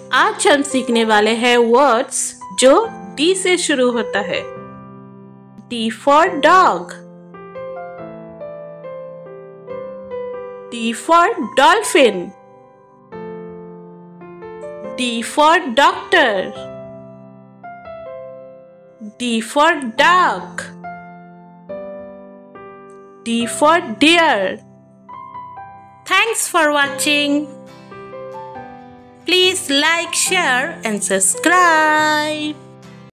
आज हम सीखने वाले हैं वर्ड्स जो डी से शुरू होता है। D for dog, D for dolphin, D for doctor, D for duck, D for deer. Thanks for watching. Please like, share and subscribe.